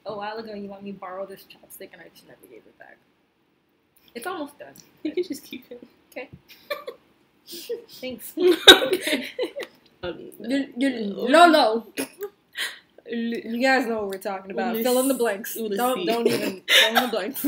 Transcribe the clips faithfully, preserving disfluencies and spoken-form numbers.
a while ago you let me borrow this chopstick and I just never gave it back. It's almost done. You can just keep it. Okay. Thanks. um, you, you, Lolo. You guys know what we're talking about. Ulis- Fill in the blanks. Ulysses. Don't don't even fill in the blanks.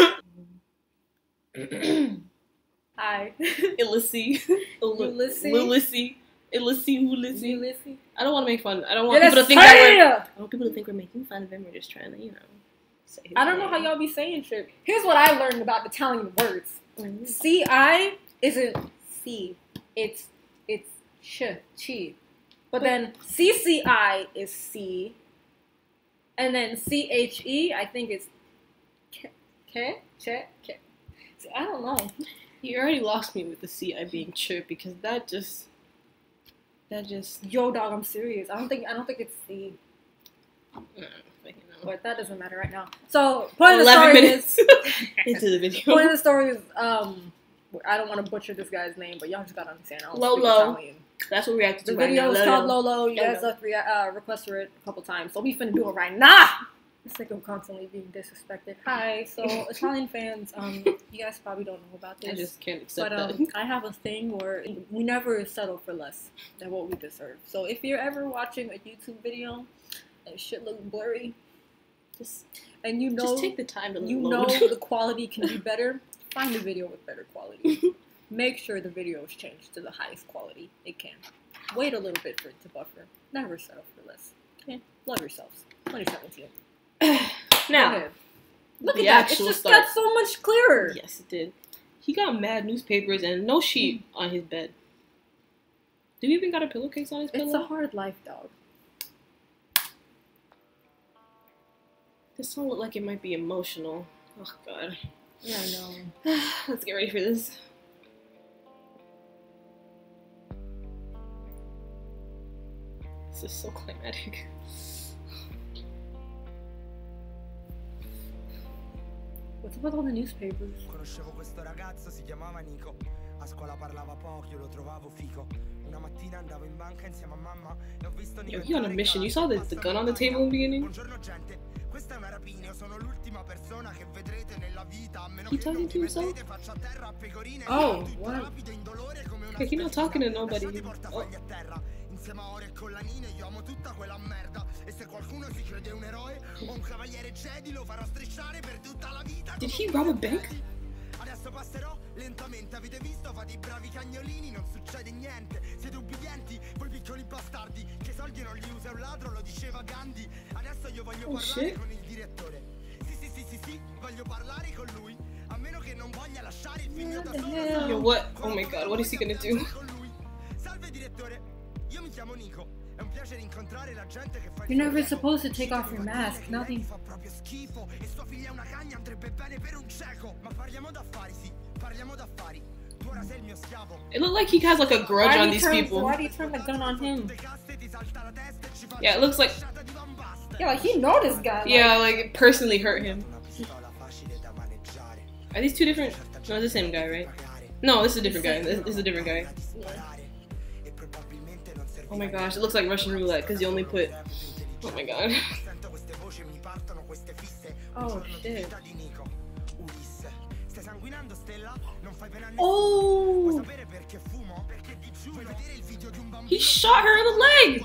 Hi. Illicity. Ulysses. Ulysses. Illicity. Ulysses. Ulysses. I don't want to make fun. I don't want Yeah, people to think that's that we're. fire! I don't want people to think we're making fun of him. We're just trying to, you know. Say his I don't know how name. y'all be saying shit. Here's what I learned about Italian words. Mm. C I isn't C. It's it's ch chi. But then C C I is C. And then C H E I think it's K K K K. See, I don't know. You already lost me with the C I being chirp because that just that just Yo dog, I'm serious. I don't think I don't think it's C. I don't fucking know. But that doesn't matter right now. So point of the Eleven story minutes is into the video. point of the story is um I don't want to butcher this guy's name, but y'all just gotta understand. I don't speak Lolo. Italian. That's what we reacted to The right video now. is called Lolo. You guys Lolo. left rea- uh, request for it a couple times, so we finna do it right now. It's like I'm constantly being disrespected. Hi, so Italian fans, um, you guys probably don't know about this, I just can't accept but um, that. I have a thing where we never settle for less than what we deserve. So if you're ever watching a YouTube video and shit looks blurry, Just, and you know just take the time to you load. know the quality can be better, find a video with better quality. Make sure the video is changed to the highest quality it can. Wait a little bit for it to buffer. Never settle for less. Okay? Love yourselves. twenty seventeen. Now, Go ahead. Look the at that. It actual just start. got so much clearer. Yes, it did. He got mad newspapers and no sheet on his bed. Do he even got a pillowcase on his It's pillow? a hard life, dog. This song looked like it might be emotional. Oh god. Yeah, I know. Let's get ready for this. This is so climatic. What's up with all the newspapers? Conoscevo questo ragazzo, si chiamava Nico. A scuola parlava poco, io lo trovavo fico. Una mattina andavo in banca insieme a mamma e ho visto Nico. Yo, he on a mission. You saw the, the gun on the table in the beginning? Buongiorno gente, questa è una rapina, io sono l'ultima persona che vedrete nella vita, a meno He che talking non to mi himself? mettete faccia a terra a pecorine. Oh, tutto what? rapido e indolore come una Okay, he's not talking to nobody. Lasciate i Oh. portafogli a terra. Insieme a ore e collanine io amo tutta quella merda. E se qualcuno si crede un eroe o un cavaliere Jedi lo farò strisciare per tutta la vita. Did he rob a bank? Adesso passerò lentamente, avete visto? Fate i bravi cagnolini, non succede niente. Siete ubbidienti, voi piccoli bastardi. Che soldi non li usa un ladro, lo diceva Gandhi. Adesso io voglio Oh, parlare shit. con il direttore. Sì, sì, sì, sì, sì, voglio parlare con lui. A meno che non voglia lasciare il figlio da solo. Yo, what? Oh my god, what is he gonna do? Con lui. Salve direttore, io mi chiamo Nico. È un piacere incontrare la gente che fa il You're never suo supposed to lavoro. take off your mask. Lei Nothing. fa proprio schifo e sua figlia è una cagna, andrebbe bene per un cieco. Ma parliamo d'affari, sì, parliamo d'affari. Tu ora sei il mio schiavo. It looked like he has like a grudge Why on do you these turn, people. why do you turn the gun on him? Yeah, it looks like, Yeah, like he know this guy. Like, yeah, like it personally hurt him. Are these two different? No, it's the same guy, right? No, this is a different guy. This, this is a different guy. Oh my gosh, it looks like Russian roulette because you only put. Oh my god. Oh shit. Oh! He shot her in the leg!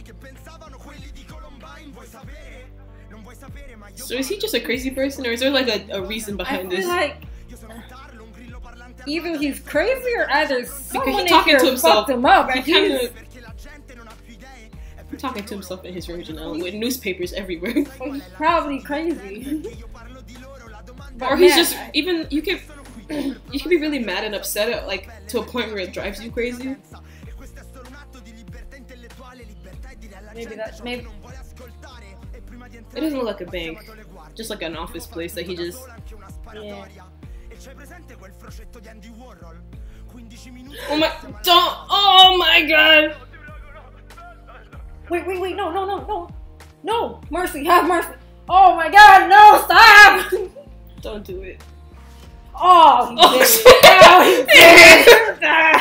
So is he just a crazy person or is there like a, a reason I behind feel this? like either he's crazy or either someone in talking here to himself. fucked him up. He And he's, kinda, talking to himself in his room, you know, with newspapers everywhere. he's probably crazy. But Or he's man, just, even, you can, you can be really mad and upset at, like, to a point where it drives you crazy. maybe that maybe It doesn't look like a bank, just like an office place that he just, yeah. oh my, don't, oh my god! Wait, wait, wait, no, no, no, no. No! Mercy, have mercy. Oh my god, no, stop! Don't do it. Oh, he Oh, did it. Oh, he did it. Ah.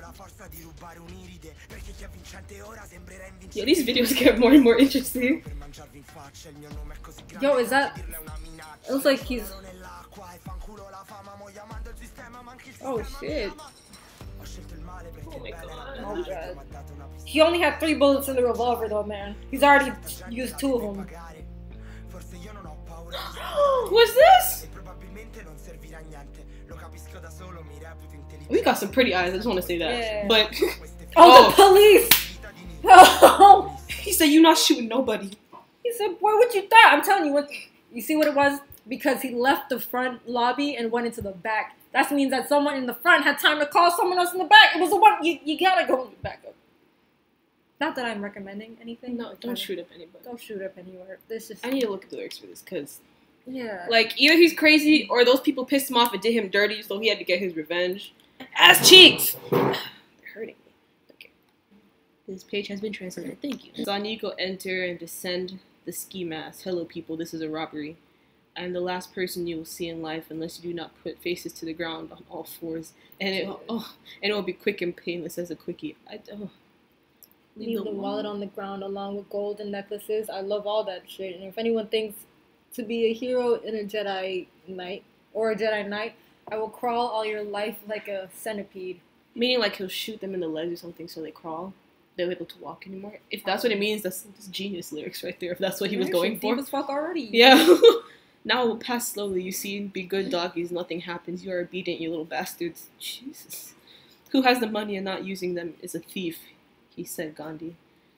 Yeah, these videos get more and more interesting. lanciarvi in faccia, il mio nome è così grande. Yo, is that? Dirle una minaccia. It looks like he's. Nell'acqua e fanculo la fama, mo chiamando il sistema, ma anche il Oh sistema shit. mi ama. Ho scelto il male perché Oh my il bene God. era Oh magico, God. mi ha dato una pistola. He only had three bullets in the revolver, though, man. He's already used two of them. Forse io non ho paura What's this? e probabilmente non servirà a niente. Lo capisco da solo, mi reputo intelligente. We got some pretty eyes. I just want to say that. Yeah. But Oh, Oh. the police! Oh, he said, "You not shooting nobody." he said, "Boy, what you thought?" I'm telling you, what you see what it was because he left the front lobby and went into the back. That means that someone in the front had time to call someone else in the back. It was the one you, you gotta go in the back up. Not that I'm recommending anything. No, don't shoot up anybody. Don't shoot up anywhere. This is I need to look at the lyrics for this because, yeah. like, either he's crazy or those people pissed him off and did him dirty, so he had to get his revenge. Ass cheeks. They're hurting me. Okay. This page has been translated. Thank you. Sonico enter and descend the ski mask. Hello, people. This is a robbery. I am the last person you will see in life unless you do not put faces to the ground on all fours, and it oh, and it will be quick and painless as a quickie. I oh. Leave the wallet on the ground along with gold and necklaces. I love all that shit. And if anyone thinks to be a hero in a Jedi Knight or a Jedi Knight, I will crawl all your life like a centipede. Meaning like he'll shoot them in the legs or something so they crawl. They're able to walk anymore. If that's what it means, that's, that's genius lyrics right there. If that's what he was going for. Deep as fuck already. Yeah. Now we'll pass slowly. You see, be good doggies. Nothing happens. You are obedient, you little bastards. Jesus. Who has the money and not using them is a thief, he said, Gandhi.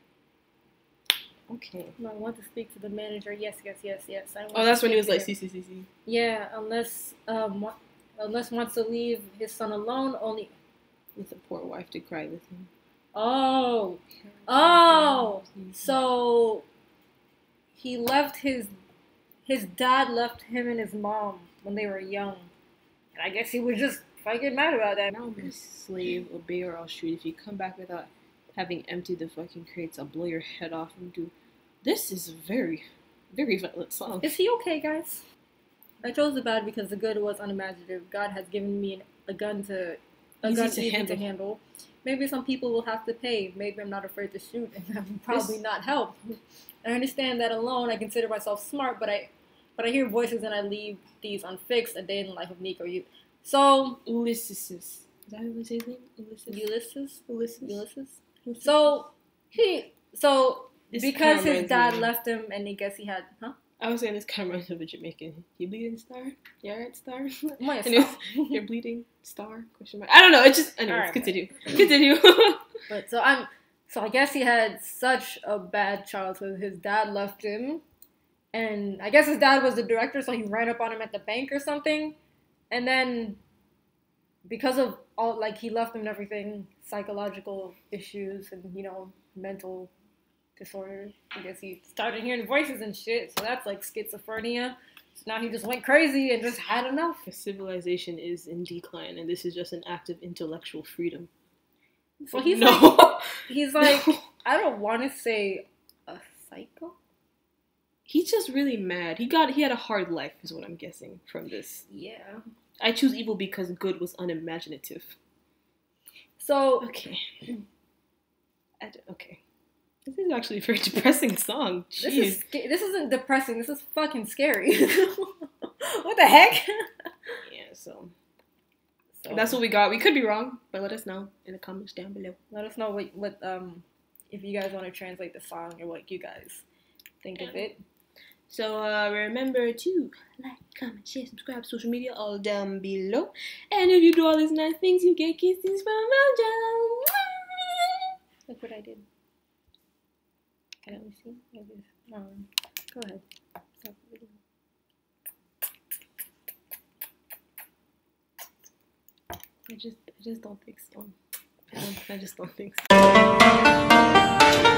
Okay. No, I want to speak to the manager. Yes, yes, yes, yes. I want Oh, that's to when he speak was to like, him. see, see, see, see. Yeah, unless um, wa- unless wants to leave his son alone. Only. With a poor wife to cry with him. Oh, oh. So he left his his dad left him and his mom when they were young, and I guess he was just fucking mad about that. Now, my slave, obey or I'll shoot. If you come back without having emptied the fucking crates, I'll blow your head off and do. This is a very, very violent song. Is he okay, guys? I chose the bad because the good was unimaginative. God has given me an, a gun to a Easy gun to easy handle. to handle. Maybe some people will have to pay. Maybe I'm not afraid to shoot, and that will probably This- not help. I understand that alone. I consider myself smart, but I, but I hear voices and I leave these unfixed. A day in the life of Nico. You, so Ulysses. Is that how you say his name? Ulysses? Ulysses, Ulysses. Ulysses. So he, so This because kinda his dad reminds me- left him, and I guess he had, huh? I was saying this kind of reminds me of a Jamaican. You bleeding star? You alright, star? My Anyways, you're bleeding star? Question mark. I don't know. It just. Anyways, Alright. continue. Continue. But so I'm, so I guess he had such a bad childhood. His dad left him, and I guess his dad was the director, so he ran up on him at the bank or something, and then because of all like he left him and everything, psychological issues and you know mental disorders. I guess he started hearing voices and shit. So that's like schizophrenia. So now he just went crazy and just had enough. Civilization is in decline, and this is just an act of intellectual freedom. So he's no. like, he's like, No. I don't want to say a psycho. He's just really mad. He got. He had a hard life, is what I'm guessing from this. Yeah. I choose evil because good was unimaginative. So Okay. I d- okay. This is actually a very depressing song. Jeez. this is sca- this isn't depressing. This is fucking scary. What the heck? Yeah, so So that's what we got. We could be wrong, but let us know in the comments down below. let us know what what um if you guys want to translate the song or what you guys think of it. So uh, remember to like, comment, share, subscribe, social media all down below. And if you do all these nice things, you get kisses from Mojo. Look what I did. Can we see? Maybe. Um, go ahead. Stop the video. I just, I just don't think so. I, don't, I just don't think so.